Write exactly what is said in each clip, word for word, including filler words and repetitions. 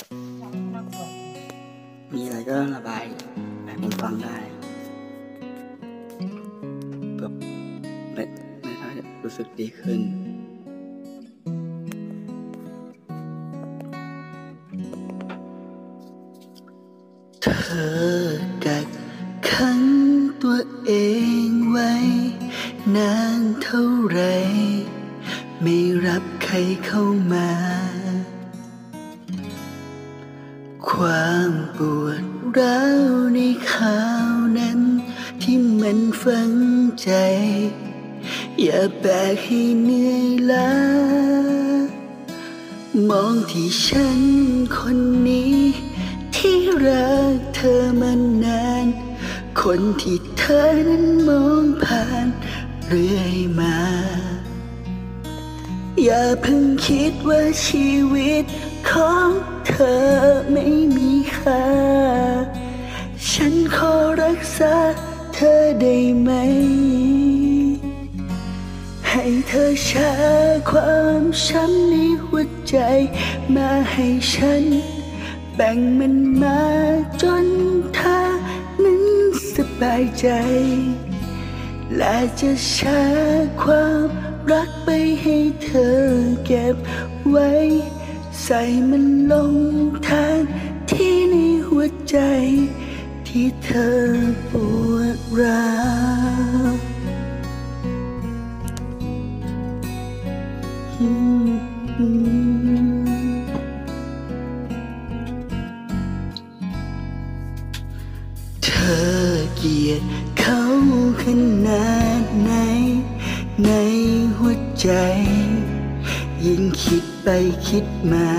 มีอะไรก็ระบายให้ผมฟังได้แบบไม่ไม่ทำให้รู้สึกดีขึ้นเธอกักขังตัวเองไว้นานเท่าไรไม่รับใครเข้ามาความปวดร้าวในข่าวนั้นที่มันฝังใจอย่าแบกให้เหนื่อยล้ามองที่ฉันคนนี้ที่รักเธอมานานคนที่เธอนั้นมองผ่านเรื่อยมาอย่าเพิ่งคิดว่าชีวิตของเธอไม่มีค่าฉันขอรักษาเธอได้ไหมให้เธอแชร์ความช้ำในหัวใจมาให้ฉันแบ่งมันมาจนเธอนั้นสบายใจและจะแชร์ความรักไปให้เธอเก็บไว้ใส่มันลงทางที่ในหัวใจที่เธอปวดร้าวเธอเกลียดเขาขนาดไหนในหัวใจยิ่งคิดไปคิดมา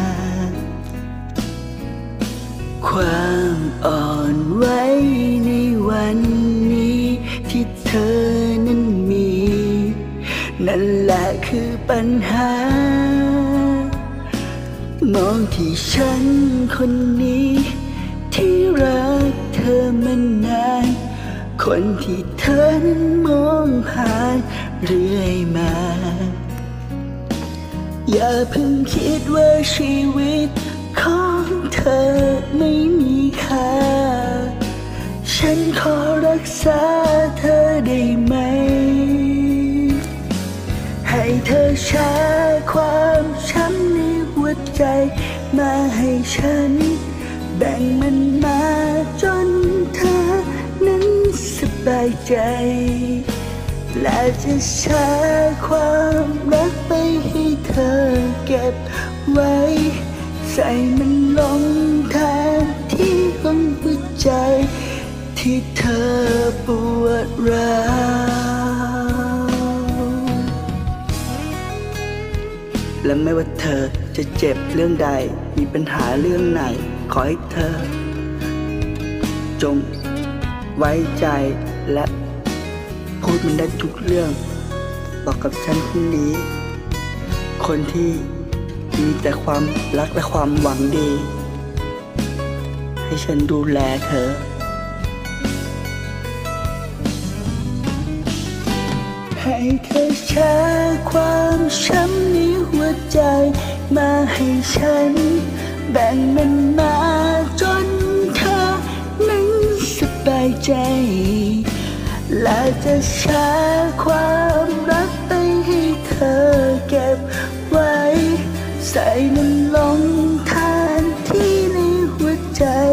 ความอ่อนไหวในวันนี้ที่เธอนั้นมีนั่นแหละคือปัญหามองที่ฉันคนนี้ที่รักเธอมานานคนที่เธอนั้นมองผ่านเรื่อยมาอย่าเพิ่งคิดว่าชีวิตของเธอไม่มีค่าฉันขอรักษาเธอได้ไหมให้เธอแชร์ความช้ำในหัวใจมาให้ฉันแบ่งมันมาจนเธอนั้นสบายใจและจะแชร์ความรักไปให้เธอเก็บไว้ใส่มันลงแทนที่ของหัวใจที่เธอปวดร้าวและไม่ว่าเธอจะเจ็บเรื่องใดมีปัญหาเรื่องไหนขอให้เธอจงไว้ใจและพูดมันได้ทุกเรื่องบอกกับฉันคนนี้คนที่มีแต่ความรักและความหวังดีให้ฉันดูแลเธอให้เธอแชร์ความช้ำในหัวใจมาให้ฉันแบ่งมันมาจนเธอนั้นสบายใจและจะแชร์ความรักไปให้เธอเก็บไว้ใส่มันลงทานที่ในหัวใจ